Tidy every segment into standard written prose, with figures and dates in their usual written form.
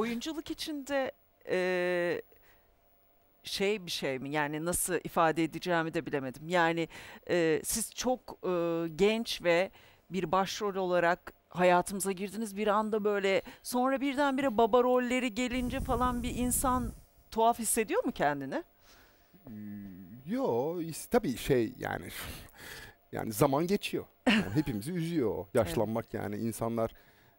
oyunculuk içinde bir şey mi? Yani nasıl ifade edeceğimi de bilemedim. Yani siz çok genç ve bir başrol olarak hayatımıza girdiniz bir anda böyle sonra birdenbire baba rolleri gelince falan bir insan tuhaf hissediyor mu kendini? Yo, tabii şey yani yani zaman geçiyor. Yani hepimizi üzüyor o Evet. yaşlanmak yani insanlar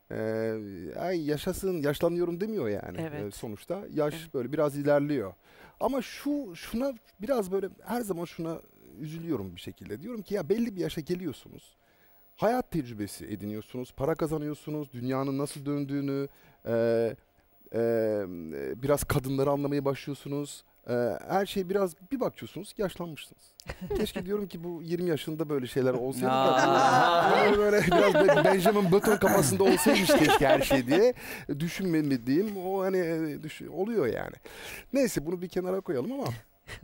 ay yaşasın yaşlanıyorum demiyor yani. Evet. Sonuçta Evet. yaş böyle biraz ilerliyor. Ama şuna biraz böyle her zaman şuna üzülüyorum bir şekilde. Diyorum ki ya belli bir yaşa geliyorsunuz. Hayat tecrübesi ediniyorsunuz, para kazanıyorsunuz, dünyanın nasıl döndüğünü, e, e, biraz kadınları anlamaya başlıyorsunuz. Her şey biraz bir bakıyorsunuz ki yaşlanmışsınız. Keşke diyorum ki bu 20 yaşında böyle şeyler olsaydı da bu Aa. böyle biraz Benjamin Button kafasında olsaymış keşke her şey diye düşünmediğim o hani oluyor yani. Neyse bunu bir kenara koyalım ama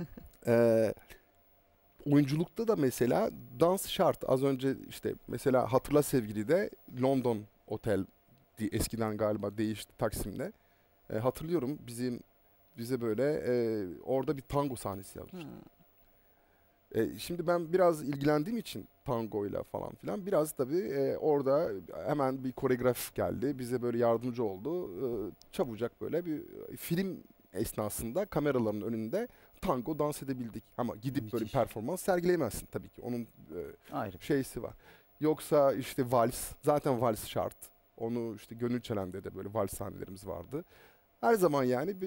e, oyunculukta da mesela dans şart. Az önce işte mesela Hatırla Sevgili de London Otel eskiden galiba değişti Taksim'de. Hatırlıyorum bize böyle orada bir tango sahnesi yapmıştı. Hmm. Şimdi ben biraz ilgilendiğim için tangoyla falan filan biraz tabii orada hemen bir koreograf geldi. Bize böyle yardımcı oldu. Çabucak böyle bir film esnasında kameraların önünde tango dans edebildik. Ama gidip böyle bir Müthiş. performans sergileyemezsin tabii ki. Onun Ayrı bir şey. şeysi var. Yoksa işte vals, zaten vals şart. Onu işte Gönül Çelen'de de böyle vals sahnelerimiz vardı. Her zaman yani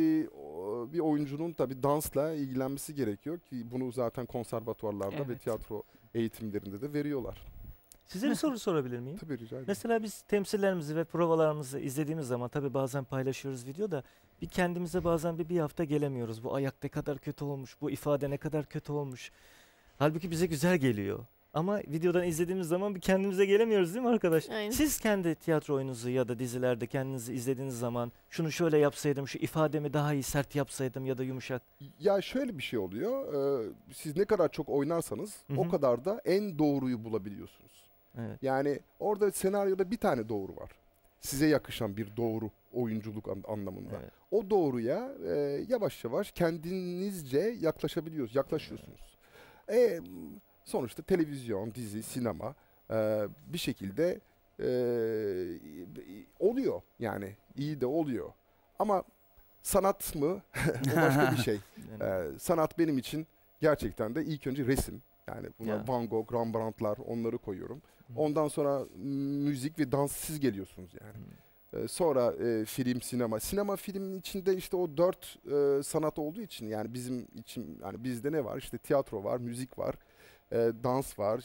bir oyuncunun tabii dansla ilgilenmesi gerekiyor ki bunu zaten konservatuvarlarda ve Evet. tiyatro eğitimlerinde de veriyorlar. Size bir soru sorabilir miyim? Tabii rica ederim. Mesela biz temsillerimizi ve provalarımızı izlediğimiz zaman tabii bazen paylaşıyoruz videoda bir kendimize bazen bir hafta gelemiyoruz. Bu ayak ne kadar kötü olmuş, bu ifade ne kadar kötü olmuş. Halbuki bize güzel geliyor. Ama videodan izlediğimiz zaman bir kendimize gelemiyoruz değil mi arkadaş? Aynen. Siz kendi tiyatro oyununuzu ya da dizilerde kendinizi izlediğiniz zaman şunu şöyle yapsaydım, şu ifademi daha iyi sert yapsaydım ya da yumuşak. Ya şöyle bir şey oluyor. Siz ne kadar çok oynarsanız Hı o hı. kadar da en doğruyu bulabiliyorsunuz. Evet. Yani orada senaryoda bir tane doğru var. Size yakışan bir doğru oyunculuk anlamında. Evet. O doğruya yavaş yavaş kendinizce yaklaşıyorsunuz. E, Sonuçta televizyon, dizi, sinema bir şekilde e, oluyor yani iyi de oluyor. Ama sanat mı? O başka bir şey. Yani, Sanat benim için gerçekten de ilk önce resim. Yani buna ya. Van Gogh, Rembrandt'lar onları koyuyorum. Hı. Ondan sonra müzik ve dans siz geliyorsunuz yani. Sonra film, sinema. Sinema filmin içinde işte o dört sanat olduğu için yani bizim için yani bizde ne var? İşte tiyatro var, müzik var, dans var,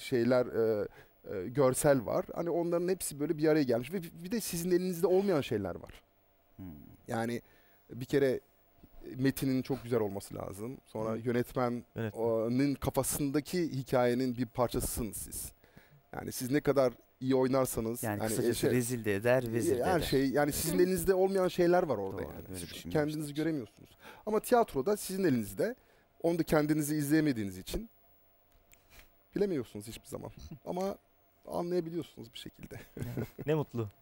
görsel var. Hani onların hepsi böyle bir araya gelmiş ve bir de sizin elinizde olmayan şeyler var. Hmm. Yani bir kere metinin çok güzel olması lazım. Sonra Hı. yönetmenin Yönetmen. kafasındaki hikayenin bir parçasısınız siz. Yani siz ne kadar iyi oynarsanız Yani hani kısacası rezil de eder, vezir de her eder. şey yani sizin elinizde olmayan şeyler var orada Doğru, yani. böyle Siz düşünmemiştim kendinizi hiç. göremiyorsunuz. Ama tiyatroda sizin elinizde. Onu da kendinizi izleyemediğiniz için bilemiyorsunuz hiçbir zaman. Ama anlayabiliyorsunuz bir şekilde. Ne mutlu.